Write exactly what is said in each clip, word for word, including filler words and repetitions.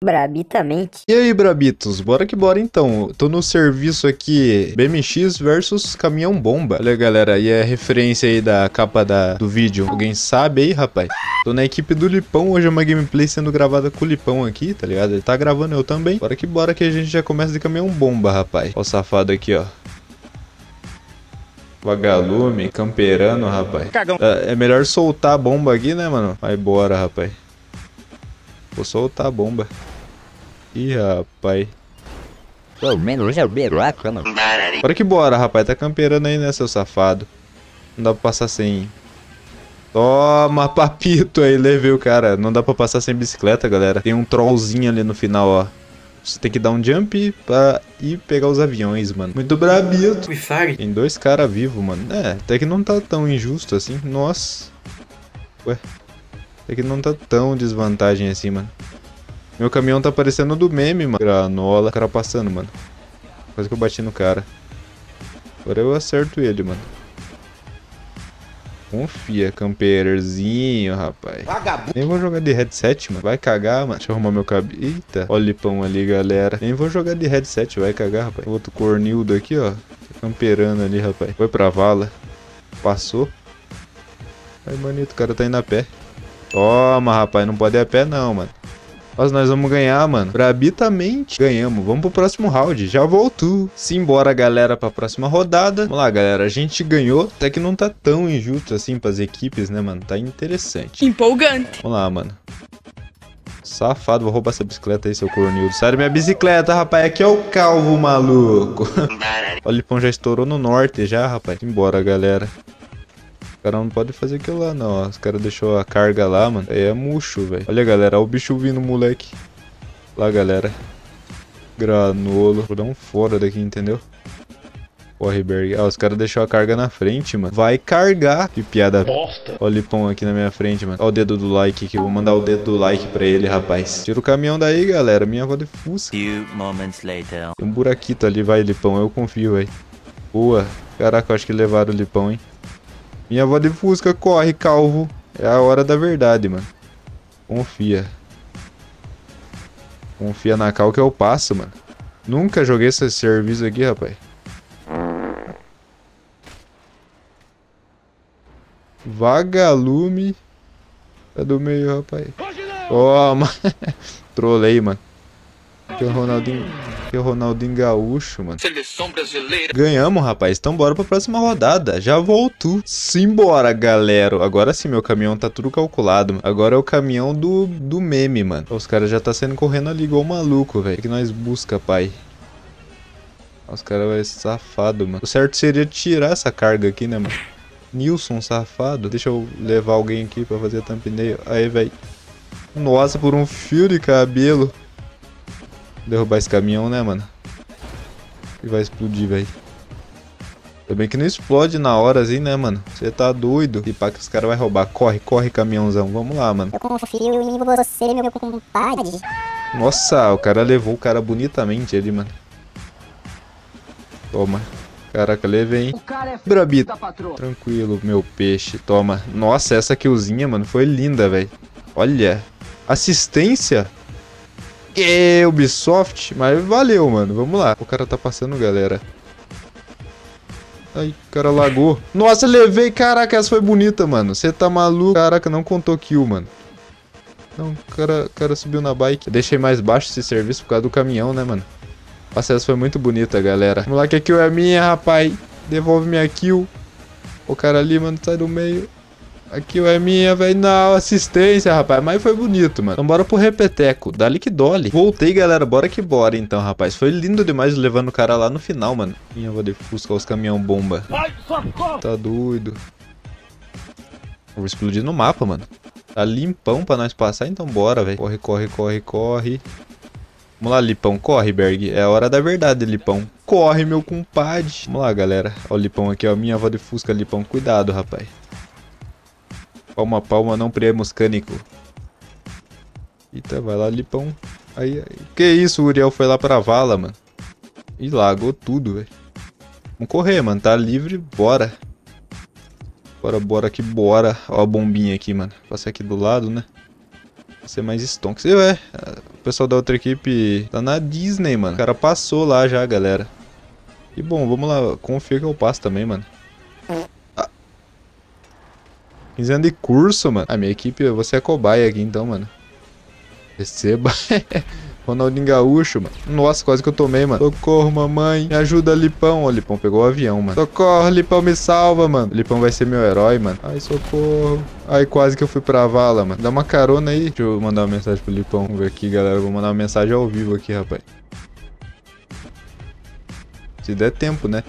Brabitamente. E aí, Brabitos, bora que bora então. Tô no serviço aqui B M X versus Caminhão Bomba. Olha, galera, e a referência aí da capa da, do vídeo. Alguém sabe aí, rapaz? Tô na equipe do Lipão, hoje é uma gameplay sendo gravada com o Lipão aqui, tá ligado? Ele tá gravando, eu também. Bora que bora que a gente já começa de Caminhão Bomba, rapaz. Ó o safado aqui, ó. Vagalume, camperano, rapaz. Cagão. É, é melhor soltar a bomba aqui, né, mano? Vai bora, rapaz. Vou soltar a bomba. Ih, rapaz. Pelo menos é o buraco, não. Bora que bora, rapaz. Tá camperando aí, né, seu safado? Não dá pra passar sem... Toma, papito aí, levei o cara. Não dá pra passar sem bicicleta, galera. Tem um trollzinho ali no final, ó. Você tem que dar um jump pra ir pegar os aviões, mano. Muito brabito. Tem dois caras vivos, mano. É, até que não tá tão injusto assim. Nossa. Ué. Até que não tá tão desvantagem assim, mano. Meu caminhão tá parecendo do meme, mano. Granola. O cara passando, mano. Quase que eu bati no cara. Agora eu acerto ele, mano. Confia, camperzinho, rapaz. Vagabundo. Nem vou jogar de headset, mano. Vai cagar, mano. Deixa eu arrumar meu cabelo. Eita. Olha o Lipão ali, galera. Nem vou jogar de headset. Vai cagar, rapaz. Outro cornildo aqui, ó. Tá camperando ali, rapaz. Foi pra vala. Passou. Aí, manito, o cara tá indo a pé. Toma, rapaz. Não pode ir a pé, não, mano. Nossa, nós vamos ganhar, mano. Brabitamente. Ganhamos. Vamos pro próximo round. Já voltou. Simbora, galera, pra próxima rodada. Vamos lá, galera. A gente ganhou. Até que não tá tão injusto assim pras equipes, né, mano? Tá interessante. Empolgante. Vamos lá, mano. Safado. Vou roubar essa bicicleta aí, seu cornildo. Sai da minha bicicleta, rapaz. Aqui é o calvo, maluco. Olha, o Lipão já estourou no norte já, rapaz. Simbora, galera. O cara não pode fazer aquilo lá, não, ó. Os caras deixou a carga lá, mano. Aí é murcho, velho. Olha, galera. Olha o bicho vindo, moleque. Lá, galera. Granolo. Vou dar um fora daqui, entendeu? Corre, Berg. Ah, os caras deixou a carga na frente, mano. Vai cargar. Que piada bosta. Olha o Lipão aqui na minha frente, mano. Olha o dedo do like aqui. Eu vou mandar o dedo do like pra ele, rapaz. Tira o caminhão daí, galera. Minha avó de Fusca. Few moments later. Tem um buraquito ali, vai, Lipão. Eu confio, velho. Boa. Caraca, eu acho que levaram o Lipão, hein. Minha avó de Fusca, corre, calvo. É a hora da verdade, mano. Confia. Confia na cal que eu passo, mano. Nunca joguei esse serviço aqui, rapaz. Vagalume. É do meio, rapaz. Toma. Trolei, mano. Que é o Ronaldinho. Que é o Ronaldinho Gaúcho, mano. Seleção brasileira. Ganhamos, rapaz. Então bora pra próxima rodada. Já voltou. Simbora, galera. Agora sim, meu caminhão tá tudo calculado, mano. Agora é o caminhão do, do meme, mano. Os caras já tá saindo correndo ali igual maluco, velho. O que nós busca, pai? Os caras vai safado, mano. O certo seria tirar essa carga aqui, né, mano? Nilson, safado. Deixa eu levar alguém aqui pra fazer thumbnail. Aí, velho. Nossa, por um fio de cabelo. Derrubar esse caminhão, né, mano? E vai explodir, velho. Também que não explode na hora assim, né, mano? Você tá doido. E pá que os caras vão roubar. Corre, corre, caminhãozão. Vamos lá, mano. Eu confio em você, meu compadre. Nossa, o cara levou o cara bonitamente ali, mano. Toma. Caraca, levei, hein? Brabito. Tranquilo, meu peixe. Toma. Nossa, essa killzinha, mano, foi linda, velho. Olha. Assistência. Que Ubisoft, mas valeu, mano. Vamos lá. O cara tá passando, galera. Ai, o cara lagou. Nossa, levei. Caraca, essa foi bonita, mano. Você tá maluco? Caraca, não contou kill, mano. Não, o cara, o cara subiu na bike. Eu deixei mais baixo esse serviço por causa do caminhão, né, mano? Nossa, essa foi muito bonita, galera. Vamos lá que a kill é minha, rapaz. Devolve minha kill. O cara ali, mano, sai do meio. A kill é minha, velho. Não, assistência, rapaz. Mas foi bonito, mano. Então bora pro repeteco. Dali que dole. Voltei, galera. Bora que bora, então, rapaz. Foi lindo demais levando o cara lá no final, mano. Minha avó de Fusca, os caminhão bomba. Tá doido. Vou explodir no mapa, mano. Tá limpão pra nós passar, então bora, velho. Corre, corre, corre, corre. Vamos lá, Lipão. Corre, Berg. É a hora da verdade, Lipão. Corre, meu compadre. Vamos lá, galera. Ó o Lipão aqui, ó. Minha avó de Fusca, Lipão. Cuidado, rapaz. Palma, palma, não priemos cânico. Eita, vai lá, Lipão. Aí, aí. Que isso, o Uriel foi lá pra vala, mano. Ih, lagou tudo, velho. Vamos correr, mano. Tá livre, bora. Bora, bora que bora. Ó a bombinha aqui, mano. Passei aqui do lado, né? ser mais stonks. E ué, o pessoal da outra equipe tá na Disney, mano. O cara passou lá já, galera. E bom, vamos lá. Confia que eu passo também, mano. Ah. quinze anos de curso, mano. A minha equipe, você é cobaia aqui então, mano. Receba. Ronaldinho Gaúcho, mano. Nossa, quase que eu tomei, mano. Socorro, mamãe. Me ajuda, Lipão. Ó, Lipão pegou o avião, mano. Socorro, Lipão, me salva, mano. Lipão vai ser meu herói, mano. Ai, socorro. Ai, quase que eu fui pra vala, mano. Dá uma carona aí. Deixa eu mandar uma mensagem pro Lipão. Vamos ver aqui, galera. Vou mandar uma mensagem ao vivo aqui, rapaz. Se der tempo, né?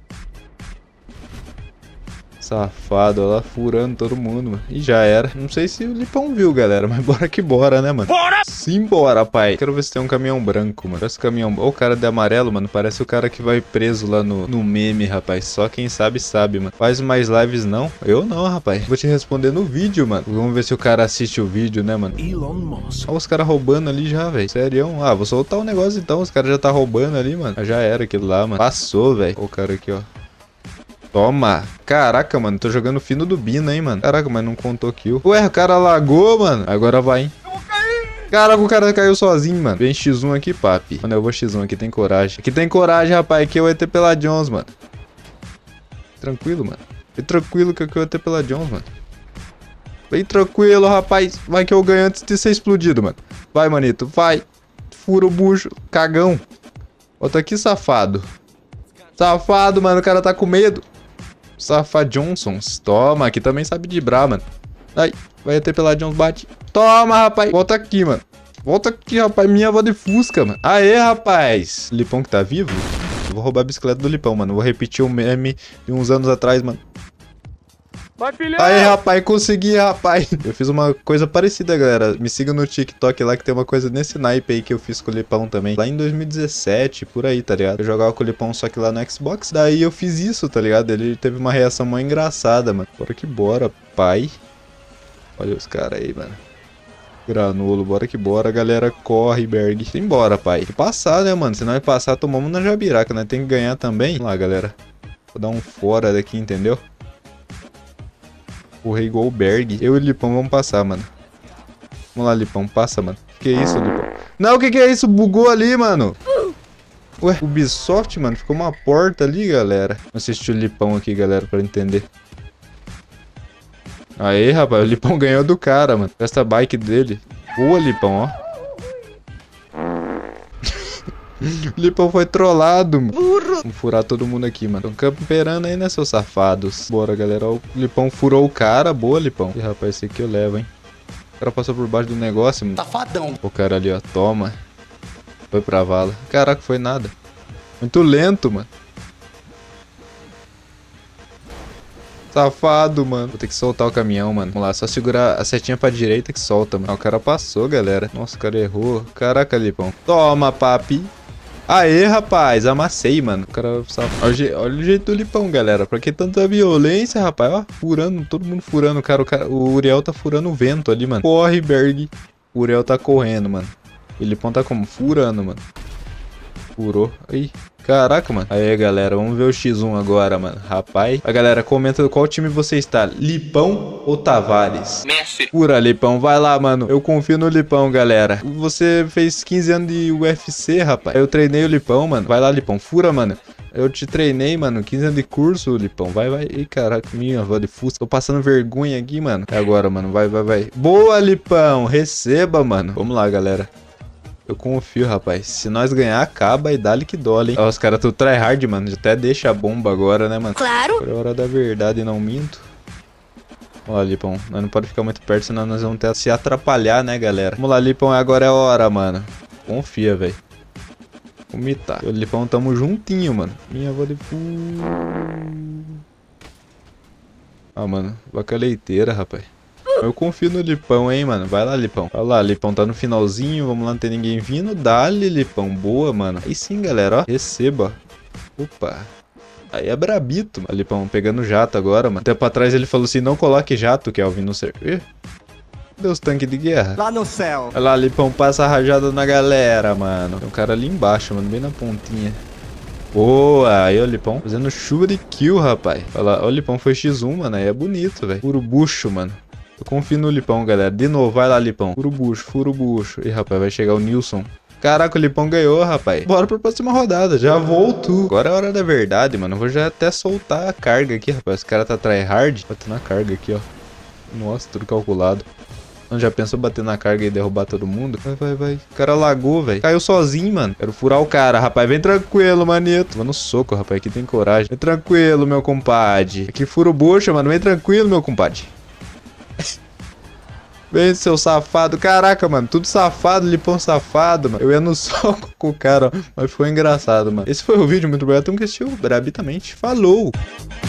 Safado, olha lá, furando todo mundo, mano. E já era. Não sei se o Lipão viu, galera, mas bora que bora, né, mano? Bora! Simbora, pai. Quero ver se tem um caminhão branco, mano. Esse caminhão... Ô, o cara de amarelo, mano, parece o cara que vai preso lá no, no meme, rapaz. Só quem sabe, sabe, mano. Faz mais lives, não? Eu não, rapaz. Vou te responder no vídeo, mano. Vamos ver se o cara assiste o vídeo, né, mano? Elon Musk. Olha os caras roubando ali já, velho. Sério? Ah, vou soltar o um negócio então. Os caras já tá roubando ali, mano. Já era aquilo lá, mano. Passou, velho. O cara aqui, ó. Toma. Caraca, mano. Tô jogando fino do Bina, hein, mano. Caraca, mas não contou kill. Ué, o cara lagou, mano. Agora vai, hein. Eu vou cair. Caraca, o cara caiu sozinho, mano. Vem xis um aqui, papi. Mano, eu vou xis um aqui. Tem coragem. Aqui tem coragem, rapaz. Aqui é o E T pela Jones, mano. Tranquilo, mano. Bem tranquilo que aqui é o E T pela Jones, mano. Bem tranquilo, rapaz. Vai que eu ganho antes de ser explodido, mano. Vai, manito. Vai. Fura o bucho. Cagão. Bota aqui, safado. Safado, mano. O cara tá com medo. Safa Johnsons. Toma, aqui também sabe dibrar, mano. Ai, vai ter pela Jones, bate. Toma, rapaz. Volta aqui, mano. Volta aqui, rapaz. Minha avó de Fusca, mano. Aê, rapaz. Lipão que tá vivo? Eu vou roubar a bicicleta do Lipão, mano. Vou repetir o meme de uns anos atrás, mano. Vai, filhão! Aí, rapaz, consegui, rapaz. Eu fiz uma coisa parecida, galera. Me siga no TikTok lá que tem uma coisa nesse naipe aí que eu fiz com o Lipão também. Lá em dois mil e dezessete, por aí, tá ligado? Eu jogava com o Lipão só que lá no Xbox. Daí eu fiz isso, tá ligado? Ele teve uma reação mó engraçada, mano. Bora que bora, pai. Olha os caras aí, mano. Granulo, bora que bora, galera. Corre, Berg. Embora, pai. Tem que passar, né, mano? Se não é passar, tomamos na jabiraca, né? Tem que ganhar também. Vamos lá, galera. Vou dar um fora daqui, entendeu? O Rei Goldberg. Eu e o Lipão vamos passar, mano. Vamos lá, Lipão. Passa, mano. Que isso, Lipão? Não, o que que é isso? Bugou ali, mano. Ué, Ubisoft, mano. Ficou uma porta ali, galera. Vou assistir o Lipão aqui, galera, pra entender. Aí, rapaz. O Lipão ganhou do cara, mano. Essa bike dele. Boa, Lipão, ó. O Lipão foi trollado, mano. Vamos furar todo mundo aqui, mano. Tão camperando aí, né, seus safados? Bora, galera. O Lipão furou o cara. Boa, Lipão. Ih, rapaz, esse aqui eu levo, hein. O cara passou por baixo do negócio, mano. Safadão. O cara ali, ó. Toma. Foi pra vala. Caraca, foi nada. Muito lento, mano. Safado, mano. Vou ter que soltar o caminhão, mano. Vamos lá, só segurar a setinha pra direita que solta, mano. Ah, o cara passou, galera. Nossa, o cara errou. Caraca, Lipão. Toma, papi. Aê, rapaz, amassei, mano. O cara sabe. Olha, olha o jeito do Lipão, galera. Pra que tanta violência, rapaz? Ó, furando, todo mundo furando. Cara, o, cara, o Uriel tá furando o vento ali, mano. Corre, Berg. O Uriel tá correndo, mano. E o Lipão tá como? Furando, mano. Furou. Aí. Caraca, mano. Aí, galera, vamos ver o xis um agora, mano. Rapaz. A galera, comenta qual time você está. Lipão ou Tavares? Messi. Fura, Lipão. Vai lá, mano. Eu confio no Lipão, galera. Você fez quinze anos de U F C, rapaz. Eu treinei o Lipão, mano. Vai lá, Lipão. Fura, mano. Eu te treinei, mano. quinze anos de curso, Lipão. Vai, vai. Ih, caraca, minha avó de Fusca. Tô passando vergonha aqui, mano. É agora, mano. Vai, vai, vai. Boa, Lipão. Receba, mano. Vamos lá, galera. Eu confio, rapaz. Se nós ganhar, acaba e dá-lhe que dólar, hein? Ó, os caras tão tryhard, mano. Até deixa a bomba agora, né, mano? Claro. Agora é hora da verdade e não minto. Ó, Lipão. Nós não pode ficar muito perto, senão nós vamos ter se atrapalhar, né, galera? Vamos lá, Lipão. Agora é a hora, mano. Confia, velho. Vomitar. Eu e o Lipão tamo juntinho, mano. Minha avó de... Ah, mano. Vaca leiteira, rapaz. Eu confio no Lipão, hein, mano. Vai lá, Lipão. Vai lá, Lipão tá no finalzinho. Vamos lá, não tem ninguém vindo. Dá-lhe, Lipão. Boa, mano. Aí sim, galera, ó. Receba. Opa. Aí é brabito, mano. Lipão pegando jato agora, mano. Tempo atrás ele falou assim, não coloque jato, Kelvin, no server. Cadê os tanques de guerra? Lá no céu. Olha lá, Lipão passa a rajada na galera, mano. Tem um cara ali embaixo, mano. Bem na pontinha. Boa, aí o Lipão fazendo chuva de kill, rapaz. Olha lá, o Lipão foi xis um, mano. Aí é bonito, velho. Puro bucho, mano. Eu confio no Lipão, galera. De novo, vai lá, Lipão. Fura o bucho, fura o bucho. Ih, rapaz, vai chegar o Nilson. Caraca, o Lipão ganhou, rapaz. Bora pra próxima rodada. Já volto. Agora é a hora da verdade, mano. Eu vou já até soltar a carga aqui, rapaz. Esse cara tá tryhard. Batendo na carga aqui, ó. Nossa, tudo calculado. Mano, já pensou bater na carga e derrubar todo mundo? Vai, vai, vai. O cara lagou, velho. Caiu sozinho, mano. Quero furar o cara, rapaz. Vem tranquilo, manito. Vou no soco, rapaz. Aqui tem coragem. Vem tranquilo, meu compadre. Aqui fura o bucho, mano. Vem tranquilo, meu compadre. Vem, seu safado. Caraca, mano. Tudo safado, Lipão safado, mano. Eu ia no soco com o cara, ó. Mas ficou engraçado, mano. Esse foi o vídeo. Muito obrigado. Então que assistiu. Brabitamente. Falou!